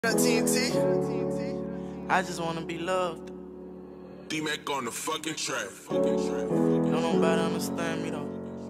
TNT. I just wanna be loved. D-Mac on the fucking track. Don't nobody understand me though.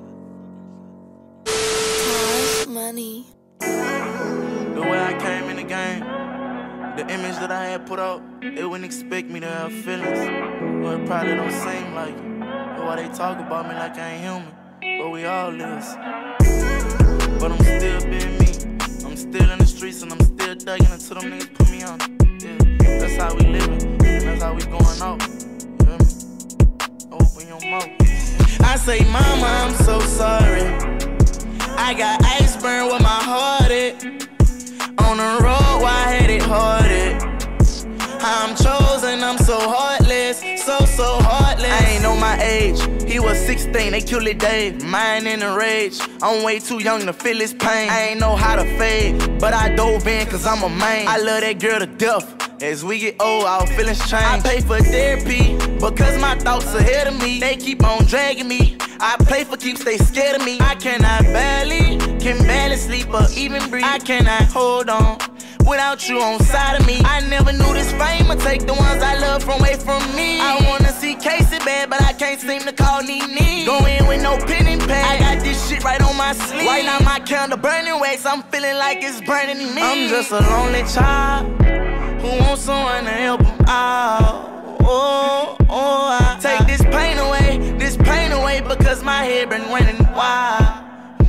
Money. The way I came in the game, the image that I had put out, they wouldn't expect me to have feelings. Well, it probably don't seem like it. That's why they talk about me like I ain't human. But we all is. But I'm still being me. I'm still in the streets and I'm still thugging until them niggas put me on. Yeah, that's how we living, and that's how we going out. You hear me? Open your mouth. I say, mama, I'm so sorry. I got ice burn with my heart at. On the road, why I had it hearted. I'm chosen, I'm so heartless, so heartless. I ain't know my age, he was 16, they killed it Dave. Mine in a rage, I'm way too young to feel his pain. I ain't know how to fade, but I dove in cause I'm a man. I love that girl to death. As we get old, our feelings change. I pay for therapy, because my thoughts ahead of me. They keep on dragging me. I play for keeps, they scared of me. I can barely sleep or even breathe. I cannot hold on without you on side of me. I never knew this fame would take the ones I love away from me. I wanna see Casey bad, but I can't seem to call Nene. Go in with no pen and pad. I got this shit right on my sleeve. Right now my candle burning wax. I'm feeling like it's burning me. I'm just a lonely child who wants someone to help him out. I take this pain away because my head been running wild.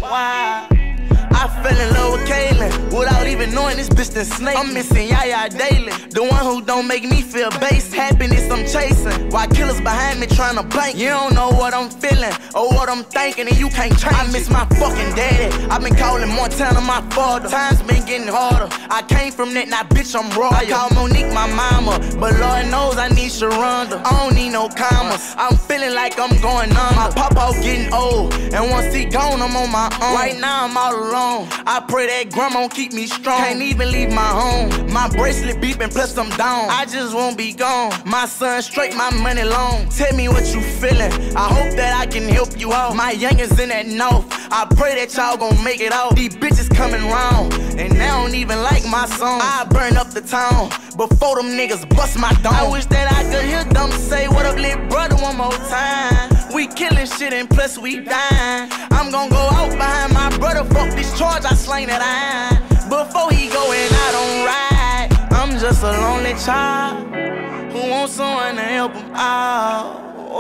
I fell in love with Kaylin without even knowing this bitch done snake. I'm missing Yaya daily, the one who don't make me feel base. Happiness I'm chasing, while killers behind me trying to blank. You don't know what I'm feeling or what I'm thinking, and you can't change. I miss my fucking daddy. I've been calling Montana my father. Times been getting harder. I came from that, now bitch I'm raw. I call Monique my mama, but Lord knows I need Sharonda. I don't need no commas. I'm feeling like I'm going under. My papa getting old, and once he gone, I'm on my own. Right now I'm all alone. I pray that grandma keep me strong. Can't even leave my home. My bracelet beeping, plus I'm down. I just won't be gone. My son straight, my money long. Tell me what you feeling. I hope that I can help you out. My youngins in that north. I pray that y'all gon' make it out. These bitches coming round, and they don't even like my song. I burn up the town before them niggas bust my dome. I wish that I could hear them say, what up, lit brother, one more time. We killing shit and plus we dying. I'm gon' go out behind my brother. Fuck this charge, I slain that iron. Before he go and I don't ride. I'm just a lonely child who wants someone to help him out.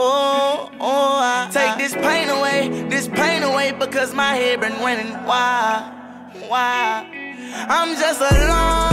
I take this pain away because my head been running wild. I'm just a lonely